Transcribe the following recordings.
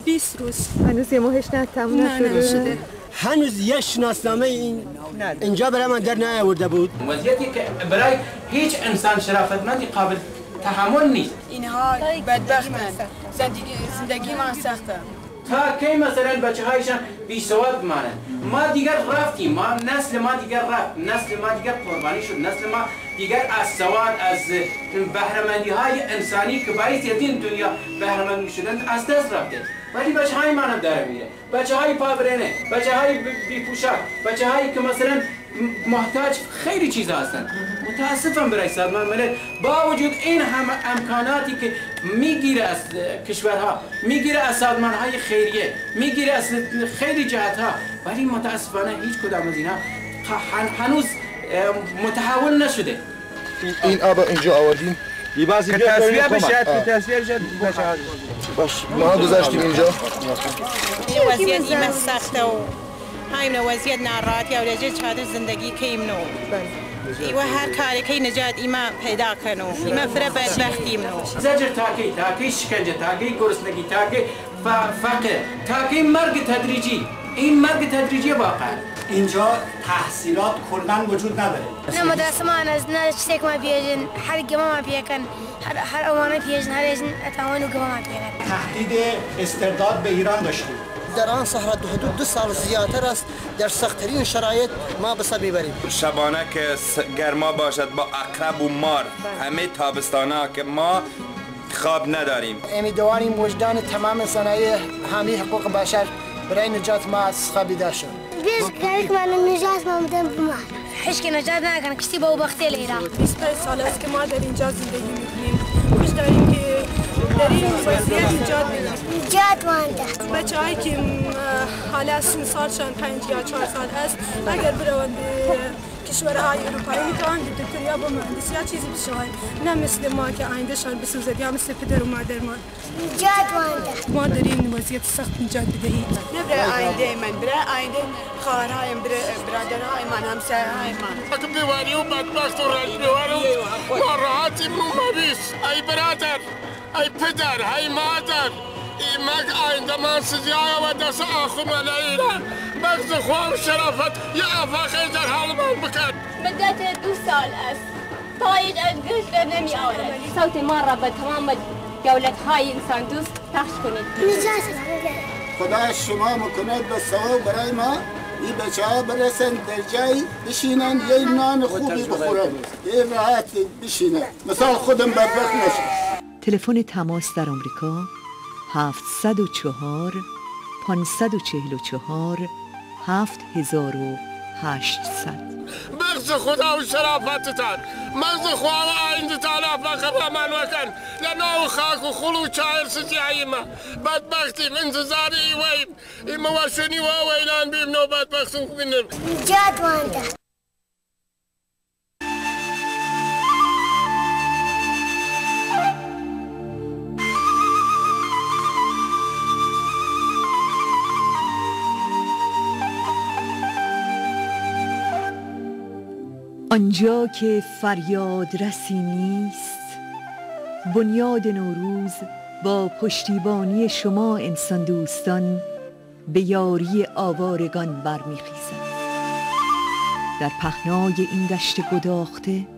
20 روز. هنوز یه ماهش تموم نشده؟ هنوز یه شناسنامه اینجا برای من در نیاورده بود. وضعیتی که برای هیچ انسان شرافتمندی قابل تحمل نیست. اینها بدبختن. زندگی من سخته. تا کی مثلا بچه‌هایشان بی سواد بمانند. ما دیگر رفتیم، نسل ما دیگر رفت، نسل ما دیگر قربانی شد، نسل ما دیگر از سواد، از بهره‌مندی‌های انسانی که باعث این دنیا بهره‌مند شدن از دست رفته. ولی بچه‌های ما هم داره میره، بچه‌های پابرهنه، بچه‌های بی پوشاک، بچه‌هایی که مثلا محتاج خیلی چیزا هستن. متاسفم برای سازمان ملل با وجود این همه امکاناتی که میگیره از کشورها، میگیره از سازمان‌های خیریه، میگیره از خیلی جهت‌ها، ولی متاسفانه هیچ کدام از اینها هنوز متحول نشده. این آب اینجا آوردیم بعضی تصفیه بشه، تصفیه بشه باش ما گذاشتیم اینجا. وضعیت این سخته و همین وضعیت ناراحتی و رجع چادر زندگی کیم نو و هر کاری که نجات ایما پیدا کنو ایما فره بدبختیم نو زجر تاکی شکنجه تاکی گرسنگی تاکی فقر تاکی مرگ تدریجی. این مرگ تدریجی واقعا اینجا تحصیلات کلا وجود نداره. نه مدرسه ما نه چیزی که ما بیاجن هر گما ما بیاکن هر امانه بیاجن هر ایشون اتوان و گما ما بیاکن. تهدید استرداد به ایران داشتیم. در آن صحرا حدود 2 سال زیادتر است در سخت‌ترین شرایط ما به سر میبریم. شبانه که گرما باشد با عقرب و مار، همه تابستانا که ما خواب نداریم. امیدواریم وجدان تمام صنایع حامی حقوق بشر برای نجات ما از خوابیده شد. بیش کاری که من نجات ما میدم به ما. هیچ که نجات نکنه کسی با بختی لیرا. 25 سال است که ما در اینجا زندگی میکنیم. خوش داریم که در این وضعیت نجات بگیریم. نجات مانده. بچه‌هایی که حالا سن سالشان 5 یا 4 سال است اگر بروند به کشورهای اروپایی میتوان به دکتری یا با مهندسی یا چیزی بشوند، نه مثل ما که آیندهشان بسوزد یا مثل پدر و مادر ما. نجات مانده. ما در این وضعیت سخت نجات بدهید. نه برای آینده من، برای آینده خواهرهایم، برادرهای من، همسرهای من. اگه بیواری و بدبخت و رنجبر و ناراحتی مبیس. ای برادر، ای پدر، ای مادر، ایمک آینده من سزیای و دست آخو من ایران بغض خواه و شرافت یه افاقه در حال من بکن. مدت 2 سال است تا هیچ از نمی آورد. صوت ما را به تمام دولت‌های انسان دوست پخش کنید. خدا شما مکند به ثواب برای ما. این بچه‌ها برسن در جایی بشینن یه نان خوبی بخورن، یه راحت بشینن مثال خودم بدبخت نشن. تلفن تماس در آمریکا 704 544 7800. مغز خدا و شرافتتان، مغز خدا و آیندتان افاقه من وکن لنو خاک و خلو چایر سجایی ما بدبختیم انتظار ایویم ایما وشنی و ویلان بیم نو بدبختم بینم. نجات مانده. آنجا که فریاد رسی نیست، بنیاد نوروز با پشتیبانی شما انسان دوستان به یاری آوارگان برمیخیزد. در پهنای این دشت گداخته،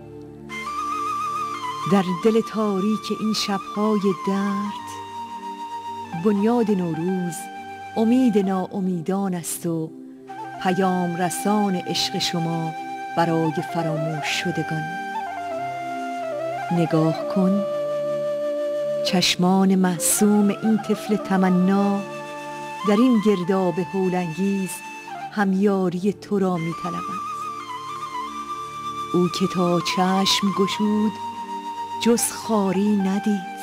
در دل تاریک این شبهای درد، بنیاد نوروز امید ناامیدان است و پیام رسان عشق شما برای فراموش شدگان. نگاه کن، چشمان معصوم این طفل تمنا در این گرداب هولانگیز همیاری تو را می طلبد. او که تا چشم گشود جز خاری ندید،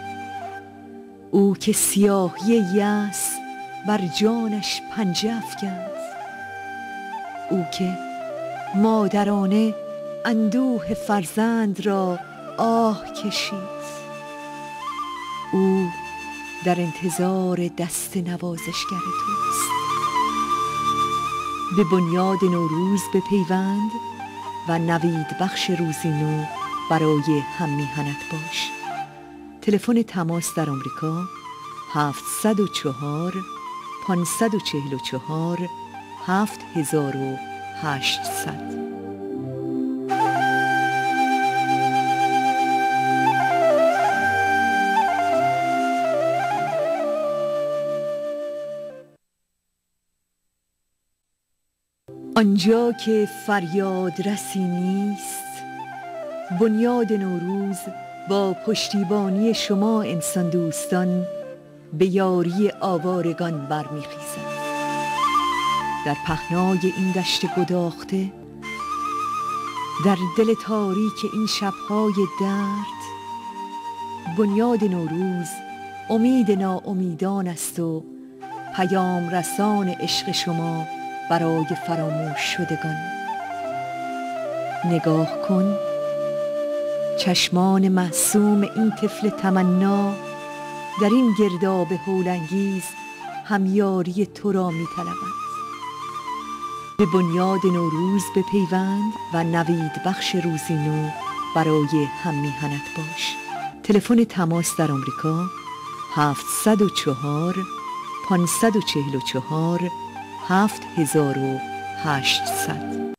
او که سیاهی یأس بر جانش پنجه افکند، او که مادرانه اندوه فرزند را آه کشید، او در انتظار دست نوازشگر توست. به بنیاد نوروز بپیوند و نوید بخش روزی نو برای هم میهنت باش. تلفن تماس در آمریکا 704 544 7800. آنجا که فریاد رسی نیست، بنیاد نوروز با پشتیبانی شما انسان دوستان به یاری آوارگان برمیخیزد. در پهنای این دشت گداخته، در دل تاریک این شبهای درد، بنیاد نوروز امید ناامیدان است و پیام رسان عشق شما برای فراموش شدگان. نگاه کن، چشمان معصوم این طفل تمنا در این گرداب هولانگیز همیاری تو را می طلبد. به بنیاد نوروز بپیوند و نوید بخش روزی نو برای هم میهنت باش. تلفن تماس در آمریکا 704 544 7800.